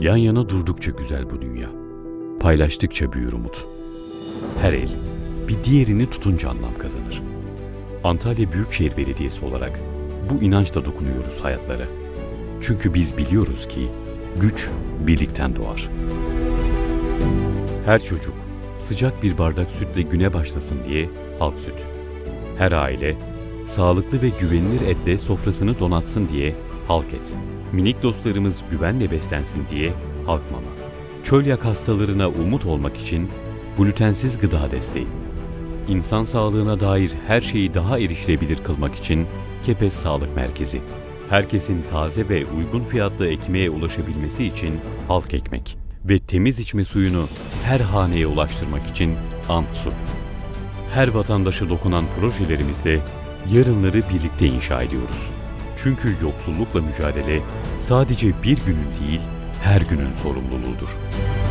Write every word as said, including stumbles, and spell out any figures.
Yan yana durdukça güzel bu dünya. Paylaştıkça büyür umut. Her el bir diğerini tutunca anlam kazanır. Antalya Büyükşehir Belediyesi olarak bu inançla dokunuyoruz hayatlara. Çünkü biz biliyoruz ki güç birlikten doğar. Her çocuk sıcak bir bardak sütle güne başlasın diye Halk Süt. Her aile sağlıklı ve güvenilir etle sofrasını donatsın diye Halk Et. Minik dostlarımız güvenle beslensin diye Halk Mama. Çölyak hastalarına umut olmak için glutensiz gıda desteği. İnsan sağlığına dair her şeyi daha erişilebilir kılmak için Kepez Sağlık Merkezi. Herkesin taze ve uygun fiyatlı ekmeğe ulaşabilmesi için Halk Ekmek. Ve temiz içme suyunu her haneye ulaştırmak için Ant Su. Her vatandaşa dokunan projelerimizle yarınları birlikte inşa ediyoruz. Çünkü yoksullukla mücadele sadece bir günün değil, her günün sorumluluğudur.